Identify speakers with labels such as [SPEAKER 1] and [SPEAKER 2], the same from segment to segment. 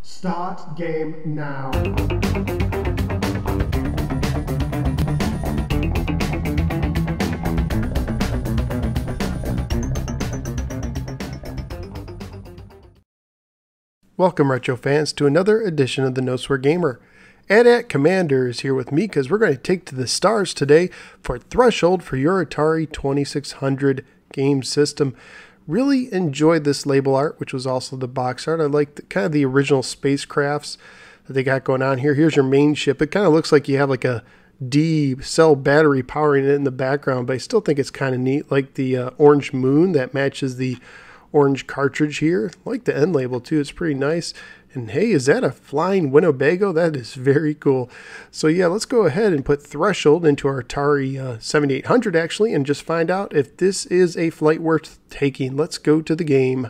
[SPEAKER 1] Start game now. Welcome, retro fans, to another edition of the No Swear Gamer. At Commander is here with me because we're going to take to the stars today for Threshold for your Atari 2600 game system. Really enjoyed this label art, which was also the box art. I like kind of the original spacecrafts that they got going on here. Here's your main ship. It kind of looks like you have like a D cell battery powering it in the background, but I still think it's kind of neat. Like the orange moon that matches the orange cartridge here. I like the end label too. It's pretty nice. And hey, is that a flying Winnebago? That is very cool. So yeah, let's go ahead and put Threshold into our Atari 7800 actually, and just find out if this is a flight worth taking. Let's go to the game.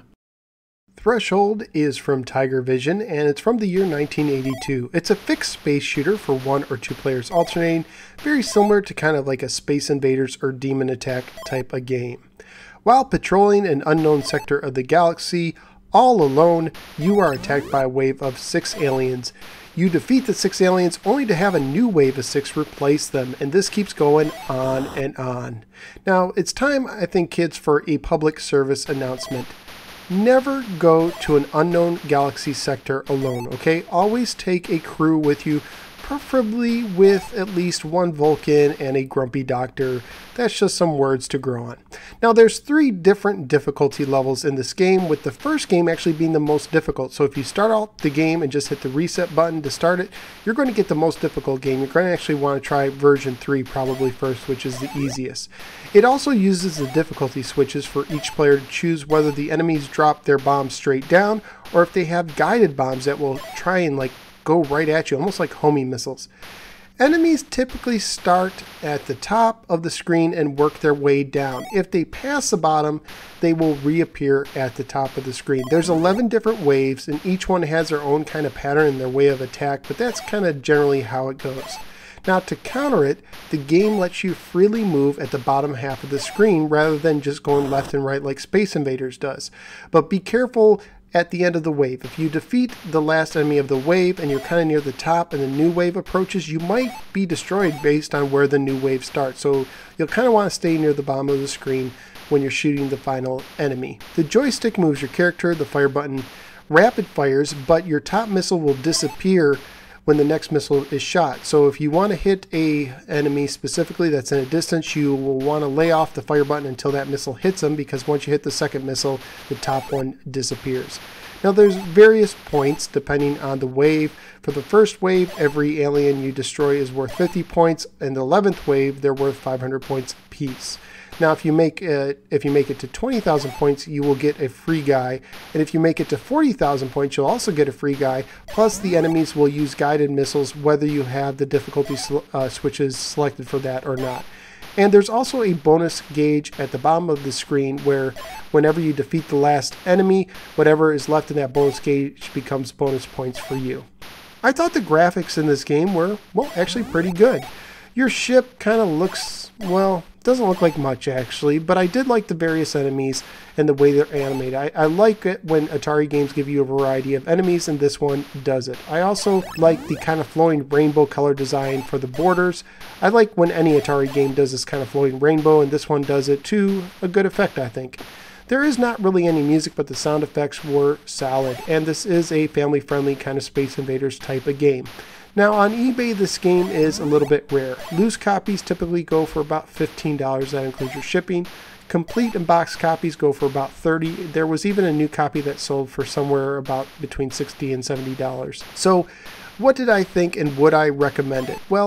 [SPEAKER 1] Threshold is from Tigervision, and it's from the year 1982. It's a fixed space shooter for 1 or 2 players alternating, very similar to kind of like a Space Invaders or Demon Attack type of game. While patrolling an unknown sector of the galaxy, all alone, you are attacked by a wave of 6 aliens. You defeat the 6 aliens only to have a new wave of 6 replace them, and this keeps going on and on. Now, it's time, I think, kids, for a public service announcement. Never go to an unknown galaxy sector alone, okay? Always take a crew with you, preferably with at least 1 Vulcan and a grumpy doctor. That's just some words to grow on. Now there's 3 different difficulty levels in this game, with the first game actually being the most difficult. So if you start out the game and just hit the reset button to start it, you're going to get the most difficult game. You're going to actually want to try version 3 probably first, which is the easiest. It also uses the difficulty switches for each player to choose whether the enemies drop their bombs straight down or if they have guided bombs that will try and go right at you, almost like homing missiles. Enemies typically start at the top of the screen and work their way down. If they pass the bottom, they will reappear at the top of the screen. There's 11 different waves, and each one has their own kind of pattern in their way of attack, but that's kind of generally how it goes. Now, to counter it, the game lets you freely move at the bottom half of the screen rather than just going left and right like Space Invaders does. But be careful at the end of the wave. If you defeat the last enemy of the wave and you're kind of near the top and the new wave approaches, you might be destroyed based on where the new wave starts. So you'll kind of want to stay near the bottom of the screen when you're shooting the final enemy. The joystick moves your character, the fire button rapid fires, but your top missile will disappear when the next missile is shot. So if you want to hit a enemy specifically that's in a distance, you will want to lay off the fire button until that missile hits them, because once you hit the second missile, the top one disappears. Now there's various points depending on the wave. For the first wave, every alien you destroy is worth 50 points, and the 11th wave, they're worth 500 points apiece. Now if you make it to 20,000 points, you will get a free guy, and if you make it to 40,000 points, you'll also get a free guy, plus the enemies will use guided missiles whether you have the difficulty switches selected for that or not. And there's also a bonus gauge at the bottom of the screen where whenever you defeat the last enemy, whatever is left in that bonus gauge becomes bonus points for you. I thought the graphics in this game were, well, actually pretty good. Your ship kind of looks, well, doesn't look like much actually, but I did like the various enemies and the way they're animated. I like it when Atari games give you a variety of enemies, and this one does it. I also like the kind of flowing rainbow color design for the borders. I like when any Atari game does this kind of flowing rainbow, and this one does it to a good effect, I think. There is not really any music, but the sound effects were solid, and this is a family-friendly kind of Space Invaders type of game. Now on eBay, this game is a little bit rare. Loose copies typically go for about $15, that includes your shipping. Complete and box copies go for about $30. There was even a new copy that sold for somewhere about between $60 and $70. So what did I think, and would I recommend it? Well,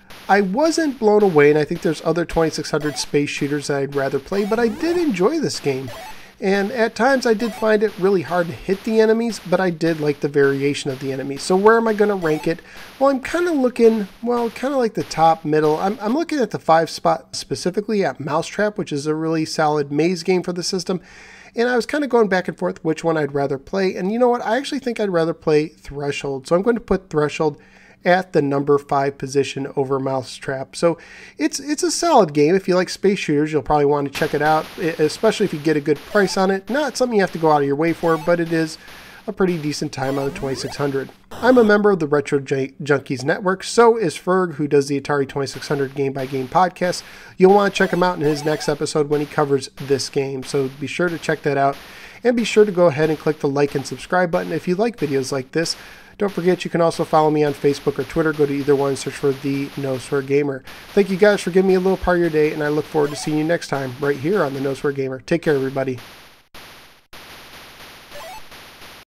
[SPEAKER 1] I wasn't blown away, and I think there's other 2600 space shooters that I'd rather play, but I did enjoy this game. And at times I did find it really hard to hit the enemies, but I did like the variation of the enemies. So where am I going to rank it? Well, I'm kind of looking, well, kind of like the top middle. I'm looking at the 5 spot, specifically at Mousetrap, which is a really solid maze game for the system. And I was kind of going back and forth which one I'd rather play. And you know what? I actually think I'd rather play Threshold. So I'm going to put Threshold at the number 5 position over Mousetrap. So it's a solid game. If you like space shooters, you'll probably want to check it out, especially if you get a good price on it. Not something you have to go out of your way for, but it is a pretty decent time on the 2600. I'm a member of the Retro Junkies Network, so is Ferg, who does the Atari 2600 Game by Game podcast. You'll want to check him out in his next episode when he covers this game, so be sure to check that out. And be sure to go ahead and click the like and subscribe button if you like videos like this. Don't forget you can also follow me on Facebook or Twitter. Go to either one and search for the No Swear Gamer. Thank you guys for giving me a little part of your day, and I look forward to seeing you next time right here on the No Swear Gamer. Take care, everybody.